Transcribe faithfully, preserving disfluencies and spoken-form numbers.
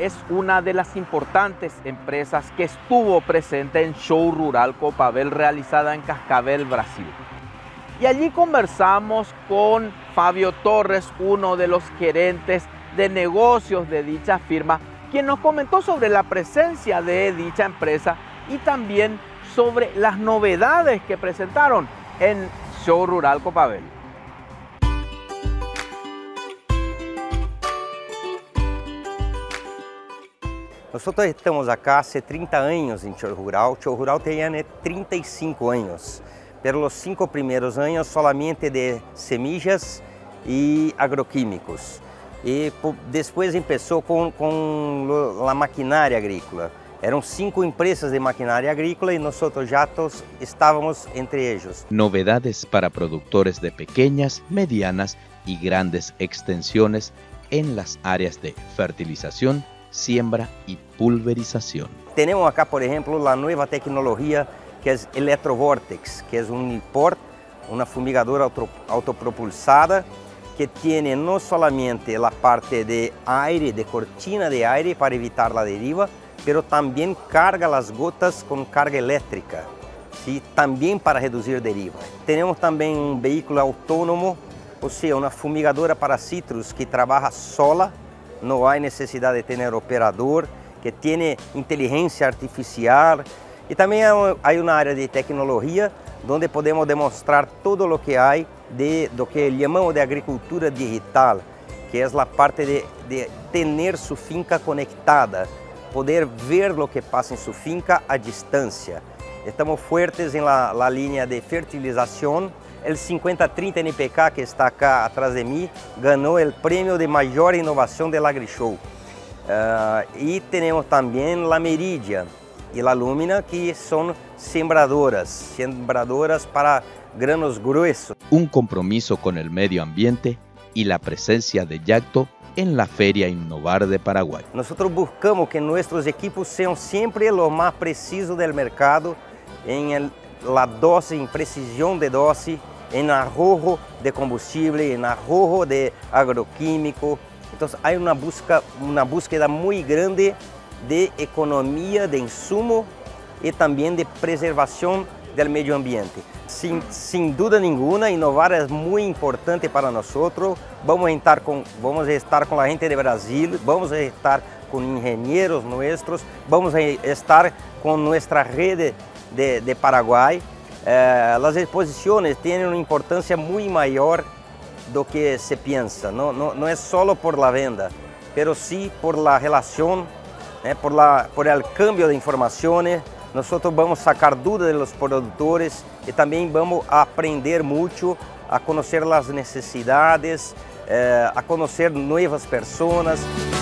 es una de las importantes empresas que estuvo presente en Show Rural Copabel realizada en Cascavel, Brasil. Y allí conversamos con Fabio Torres, uno de los gerentes de negocios de dicha firma, quien nos comentó sobre la presencia de dicha empresa y también sobre las novedades que presentaron en Show Rural Copabel. Nosotros estamos acá hace treinta años en Show Rural. Show Rural tiene treinta y cinco años, pero los cinco primeros años solamente de semillas y agroquímicos. Y después empezó con, con la maquinaria agrícola. Eran cinco empresas de maquinaria agrícola y nosotros ya todos estábamos entre ellos. Novedades para productores de pequeñas, medianas y grandes extensiones en las áreas de fertilización, siembra y pulverización. Tenemos acá, por ejemplo, la nueva tecnología que es Electrovortex, que es un import, una fumigadora auto, autopropulsada que tiene no solamente la parte de aire, de cortina de aire para evitar la deriva, pero también carga las gotas con carga eléctrica, ¿sí? También para reducir deriva. Tenemos también un vehículo autónomo, o sea, una fumigadora para citros que trabaja sola, no hay necesidad de tener operador, que tiene inteligencia artificial. Y también hay una área de tecnología donde podemos demostrar todo lo que hay de lo que llamamos de agricultura digital, que es la parte de, de tener su finca conectada, poder ver lo que pasa en su finca a distancia. Estamos fuertes en la, la línea de fertilización. El cincuenta treinta N P K que está acá atrás de mí ganó el premio de mayor innovación del AgriShow. Uh, y tenemos también la Meridian y la Lumina, que son sembradoras, sembradoras para granos gruesos. Un compromiso con el medio ambiente y la presencia de Yacto en la Feria Innovar de Paraguay. Nosotros buscamos que nuestros equipos sean siempre lo más preciso del mercado en el, la dosis, en precisión de dosis, en arrojo de combustible, en arrojo de agroquímico. Entonces hay una, busca, una búsqueda muy grande de economía de insumo y también de preservación del medio ambiente. Sin, sin duda ninguna, innovar es muy importante para nosotros. Vamos a, estar con, vamos a estar con la gente de Brasil, vamos a estar con ingenieros nuestros, vamos a estar con nuestra red de, de Paraguay. Eh, las exposiciones tienen una importancia muy mayor do que se piensa. No, no, no es solo por la venda, pero sí por la relación, eh, por, la, por el cambio de informaciones. Nosotros vamos a sacar dudas de los productores y también vamos a aprender mucho, a conocer las necesidades, eh, a conocer nuevas personas.